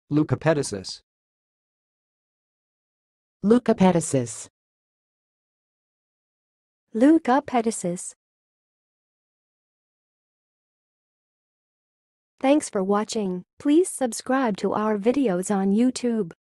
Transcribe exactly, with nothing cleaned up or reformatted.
Leukopedesis. Leukopedesis. Leukopedesis. Thanks for watching. Please subscribe to our videos on YouTube.